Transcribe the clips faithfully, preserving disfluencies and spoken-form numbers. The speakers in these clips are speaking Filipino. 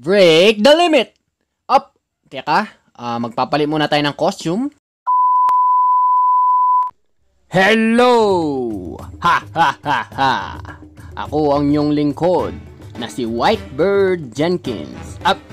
Break the limit! Up! Teka, uh, magpapalit muna tayo ng costume. Hello! Ha ha ha ha! Ako ang iyong lingkod na si Whitebird Jenkins. Up!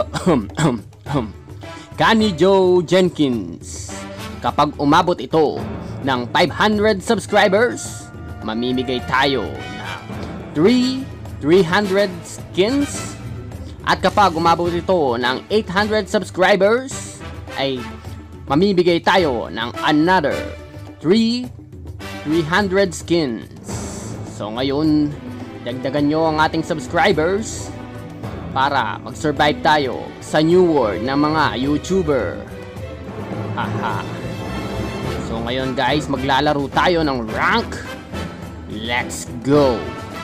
Kani Joe Jenkins. Kapag umabot ito ng five hundred subscribers, mamimigay tayo ng three hundred skins. At kapag umabot ito ng eight hundred subscribers, ay mamibigay tayo ng another three hundred skins. So ngayon, dagdagan nyo ang ating subscribers para mag-survive tayo sa new world ng mga YouTuber. Haha. So ngayon guys, maglalaro tayo ng rank. Let's go!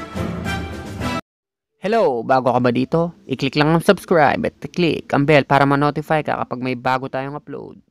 Hello, bago ka ba dito? I-click lang ang subscribe at i-click ang bell para ma-notify ka kapag may bago tayong upload.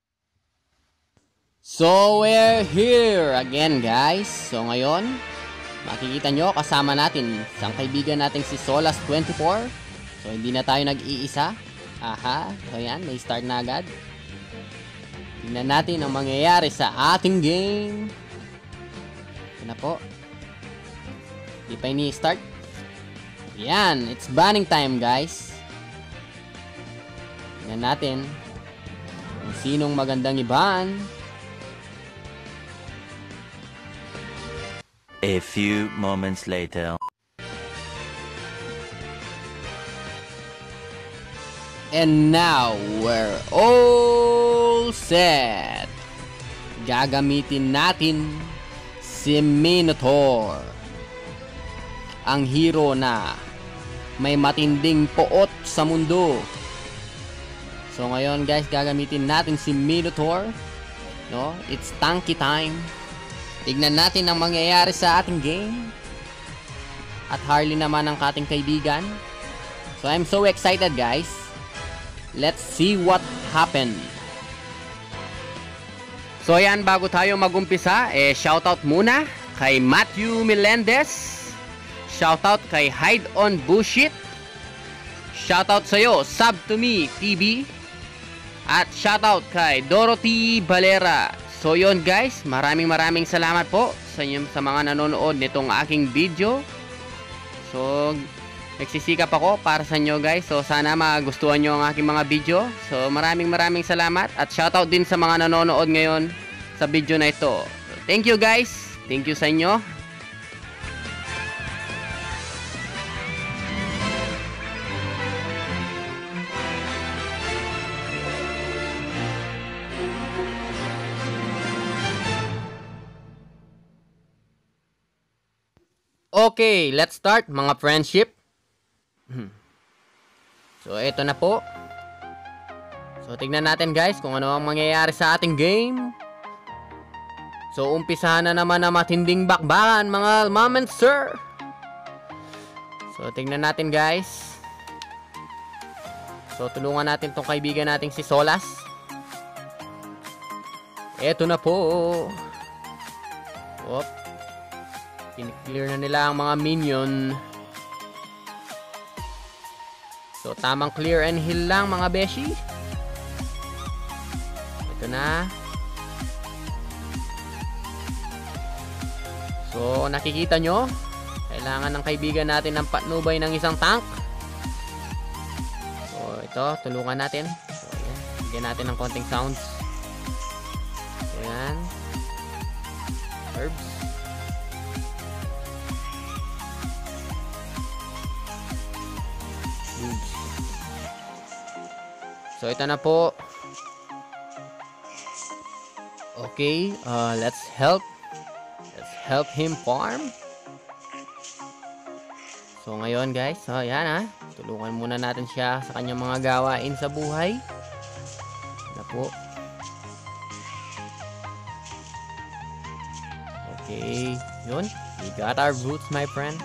So, we're here again guys. So ngayon, makikita nyo kasama natin isang kaibigan nating si Solas twenty-four. So hindi na tayo nag-iisa. Aha, so yan, may start na agad. Tingnan natin ang mangyayari sa ating game. Ito na po. Hindi pa ini-start. Yan, it's banning time guys. Tingnan natin kung sinong magandang iban. A few moments later. And now, we're all set. Gagamitin natin si Minotaur, ang hero na may matinding poot sa mundo. So ngayon guys, gagamitin natin si Minotaur. No, it's tanky time. Tignan natin ang mangyayari sa ating game. At Harley naman ang ating kaibigan. So I'm so excited guys. Let's see what happened. So ayan, bago tayo magumpisa, eh shoutout muna kay Matthew Melendez. Shoutout kay Hide on Bullshit. Shoutout sa'yo, Sub to Me T V. At shoutout kay Dorothy Valera. So yon guys, maraming maraming salamat po sa inyo, sa mga nanonood nitong aking video. So nagsisikap ako para sa inyo guys. So sana magustuhan nyo ang aking mga video. So maraming maraming salamat. At shoutout din sa mga nanonood ngayon sa video na ito. So, thank you guys. Thank you sa inyo. Okay, let's start mga friendship. So, ito na po. So, tignan natin guys kung ano ang mangyayari sa ating game. So, umpisahan na naman na matinding bakbakan mga mom and sir. So, tignan natin guys. So, tulungan natin tong kaibigan nating si Solas. Ito na po. Op. Clear na nila ang mga minion. So tamang clear and heal lang mga beshi. Ito na. So nakikita nyo, kailangan ng kaibigan natin ng patnubay ng isang tank. So ito, tulungan natin. So ayan, bigyan natin ng konting sounds. So ayan. Herbs. So ito na po. Okay, uh, let's help. Let's help him farm. So ngayon guys, so yan ha. Tulungan muna natin siya sa kanyang mga gawain sa buhay. Na po. Okay, yun. We got our roots, my friend.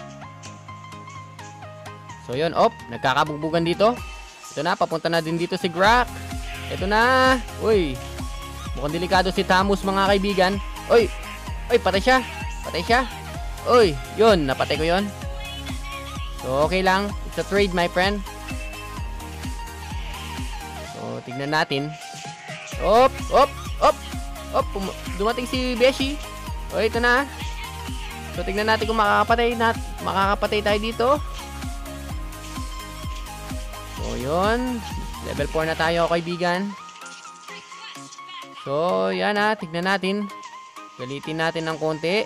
So yun, op, nagkakabugbugan dito. Ito na, papunta na din dito si Grak. Ito na. Uy. Mukhang delikado si Tamus mga kaibigan. Uy. Uy, patay siya. Patay siya. Uy, yun. Napatay ko yun. So, okay lang. It's a trade, my friend. So, tignan natin. Op, op, op, op. Dumating si Beshi. O, ito na. So, tignan natin kung makakapatay, na, makakapatay tayo dito. So, yun. Level four na tayo, kaibigan. So, yan ha. Tignan natin. Galitin natin ng konti.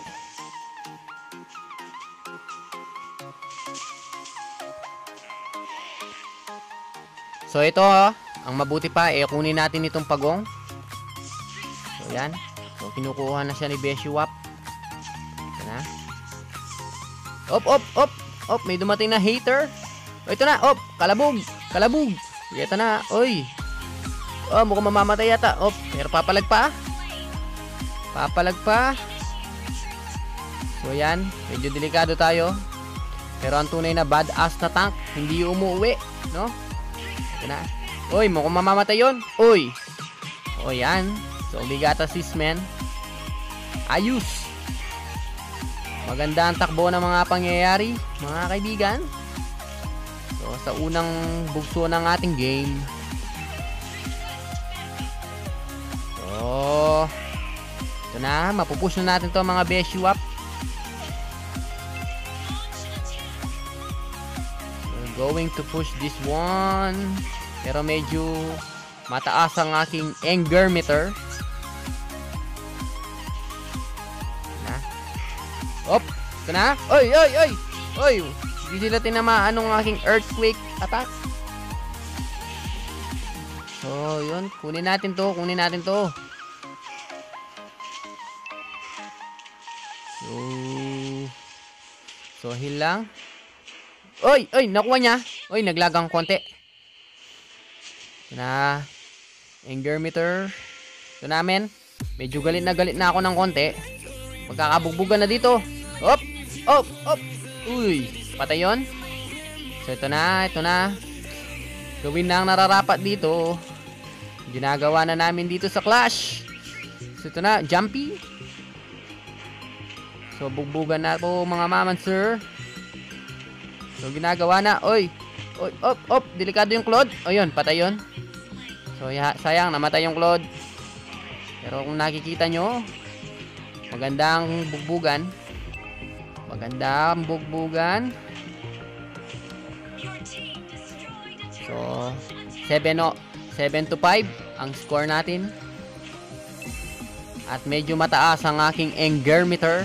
So, ito ha. Ang mabuti pa, eh, kunin natin itong pagong. So, yan. So, kinukuha na siya ni Beshiwap. Ito na. Op, op, op. Op, may dumating na hater. O, ito na. Op, kalabog. Kalabog. Ito na. Oy. Oh, mukhang mamamatay yata. Op, pero papalag pa. Papalag pa. So, yan. Medyo delikado tayo. Pero ang tunay na badass na tank, hindi umuwi. No? Ito na. Uy, mukhang mamamatay yun. Uy. O, yan. So, bigata sis, man. Ayos. Maganda ang takbo ng mga pangyayari, mga kaibigan. So, sa unang bugso ng ating game. So, ito na. Mapupush na natin to mga Beshiwap. We're going to push this one. Pero medyo mataas ang aking anger meter. Na. Op, ito na. Oy, oy, oy. Oy, hindi sila tinamaan ng aking earthquake attack. So, yun. Kunin natin to. Kunin natin to. So, so heal lang. Oy, oy, nakuha niya. Oy, naglagang konti. Ito na. Anger meter. Ito namin. Medyo galit na galit na ako ng konti. Magkakabugbugan na dito. Op! Op! Op! Uy! Patay yun. So ito na. Ito na. Gawin na ang nararapat dito. Ginagawa na namin dito sa Clash. So ito na. Jumpy. So bugbugan na po mga maman sir. So ginagawa na. Oy! Oy! Op! Op! Delikado yung Claude. O yun. Patay yun. So, ya, sayang, namatay yung Claude. Pero kung nakikita nyo, magandang bugbugan. Magandang bugbugan. So, seven to five ang score natin. At medyo mataas ang aking anger meter.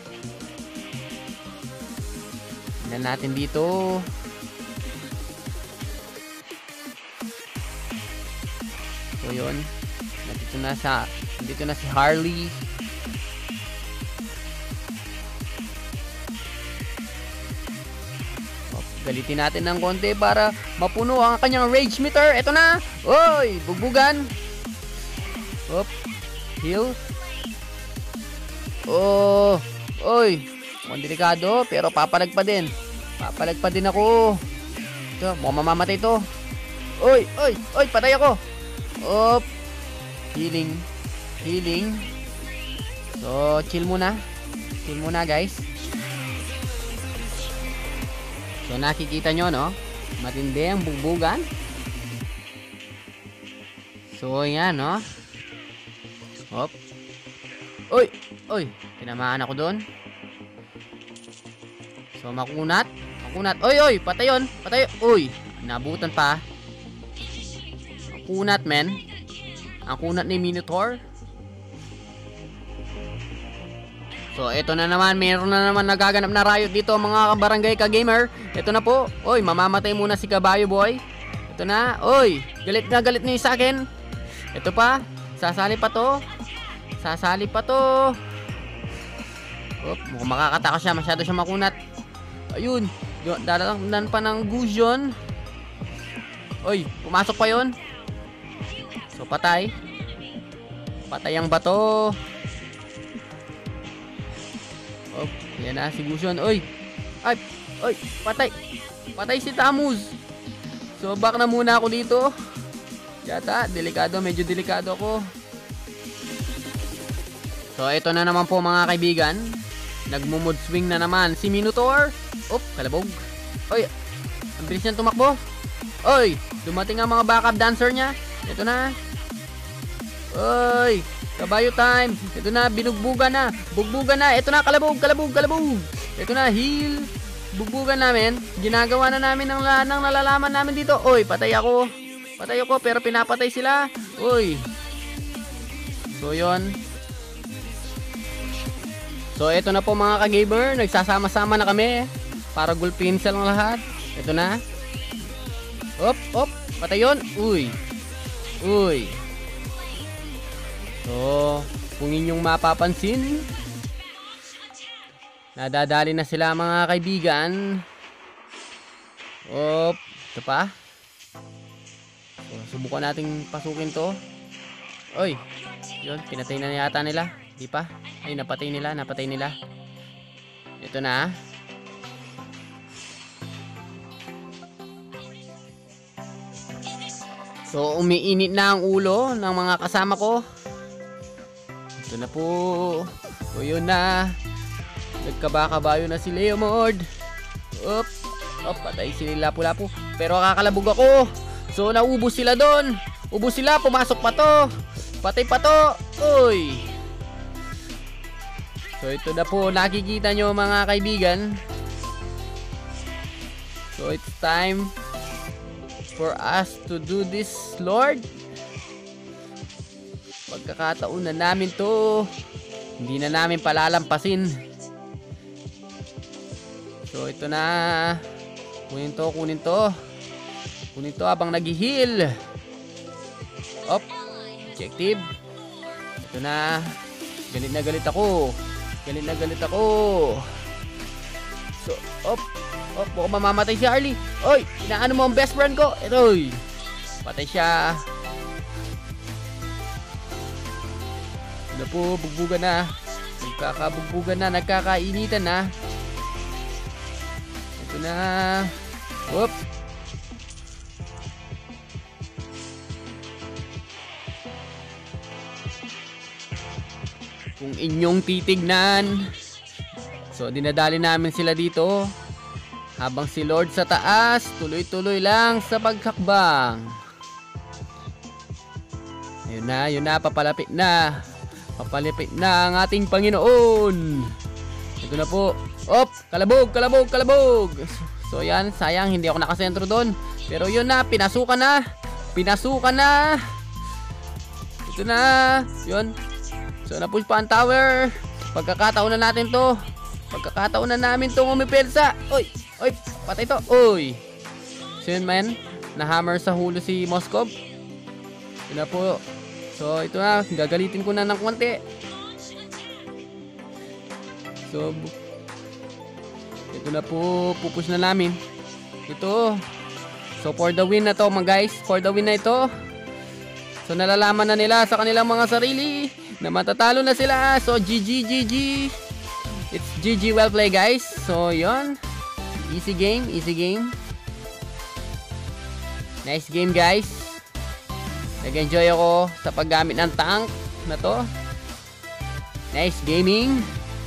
Tignan natin dito. So yun, nandito na sa nandito na si Harley. O, galitin natin ng konti para mapuno ang kanyang rage meter. Ito na. Oy, bugbugan. Op. Heal. Oh, oy. Mukhang delikado pero papalag pa din. Papalag pa din ako. Ito, mukhang mamamatay ito. Oy, oy, oy, patay ako. Op. Healing. Healing. So, chill muna. Chill muna, guys. So, nakikita nyo, no? Matindi ang bugbugan. So, yan, no? Op. Oy! Oy! Tinamaan ako doon. So, makunat. Makunat. Oy, oy! Patay yun. Patay. Uy! Nabutan pa. Kunat, men. Ang kunat ni Minotaur. So, ito na naman. Meron na naman nagaganap na riot dito, mga barangay ka-gamer. Ito na po. Oy, mamamatay muna si Kabayo Boy. Ito na. Oy, galit na galit niyo sa akin. Ito pa. Sasali pa to. Sasali pa to. Op, mukhang makakataka siya. Masyado siya makunat. Ayun. Dadalan pa ng Gusion. Oy, pumasok pa yon. So, patay. Patay ang bato. Oh, yan na si Gusion. Oy. Ay, oy, patay. Patay si Tamuz. So, back na muna ako dito. Yata, delikado. Medyo delikado ako. So, ito na naman po mga kaibigan. Nagmo-mood swing na naman si Minotaur. Op, kalabog. Oy, ang bilis niyang tumakbo. Oy, dumating ang mga backup dancer niya. Ito na. Oy, kabayo time. Ito na, binugbugan na. Bugbugan na. Ito na, kalabog, kalabog, kalabog. Ito na, heal. Bugbugan namin. Ginagawa na namin ng, ng nalalaman namin dito. Oy, patay ako. Patay ako, pero pinapatay sila. Oy. So, yun. So, ito na po mga ka-gamer. Nagsasama-sama na kami. Para gulpin silang lahat. Ito na. Op, op. Patay yun. Uy. Uy. So, kung inyong mapapansin, nadadali na sila mga kaibigan. Op. Ito pa. So, subukan nating pasukin to. Oy. Yun, pinatay na yata nila. Di pa? Ay, napatay nila, napatay nila. Ito na. So, umiinit na ang ulo ng mga kasama ko. Ito na po. So, yun na. Nagkabakabayo na si Leomord. Op. Op, patay si Lapu-Lapu. Pero kakalabog ako. So, naubos sila doon. Ubos sila, pumasok pa to. Patay pa to. Uy. So, ito na po. Nakikita nyo mga kaibigan. So, it's time for us to do this, Lord. Pagkakataon na namin to. Hindi na namin palalampasin. So, ito na. Kunin to, kunin to. Kunin to habang nag-heal. Op. Objective. Ito na. Galit na galit ako. Galit na galit ako. So, op. Op, baka mamamatay si Harley. Oy, inaano mo ang best friend ko? Ito'y. Patay siya. Ito po, bugbugan na. Nagkakabugbugan na, nagkakainitan na. Ito na. Op. Kung inyong titignan, so dinadali namin sila dito habang si Lord sa taas tuloy-tuloy lang sa paghakbang. Ayun na, yun na, papalapit na. Papalapit na ang ating Panginoon. Ito na po. Op, kalabog, kalabog, kalabog. So yan, sayang hindi ako nakasentro doon. Pero yun na, pinasukan na. Pinasukan na. Ito na. Yun. So, na-push pa ang tower. Pagkakataon na natin to. Pagkakataon na namin itong umipelsa. Uy! Uy! Patay to. Uy! So, yun man. Na-hammer sa hulo si Moskov. Yun na po. So, ito na. Gagalitin ko na ng konti. So, ito na po. Pupush na namin. Ito. So, for the win na to mga guys. For the win na ito. So, nalalaman na nila sa kanilang mga sarili na matatalo na sila. So, G G, G G. It's G G, well play guys. So, yon. Easy game, easy game. Nice game guys. Nag-enjoy ako sa paggamit ng tank na to. Nice gaming.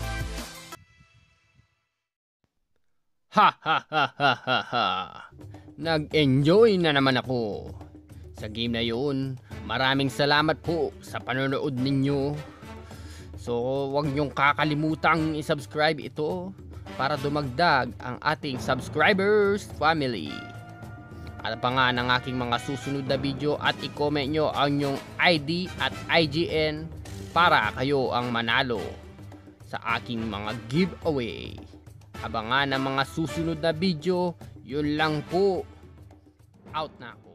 Ha ha ha ha ha ha. Nag-enjoy na naman ako sa game na yun. Maraming salamat po sa panonood ninyo. So, huwag niyong kakalimutang i-subscribe ito para dumagdag ang ating subscribers family. At pa nga ng aking mga susunod na video at i-comment nyo ang inyong I D at I G N para kayo ang manalo sa aking mga giveaway. Abangan ang mga susunod na video. Yun lang po. Out na ako.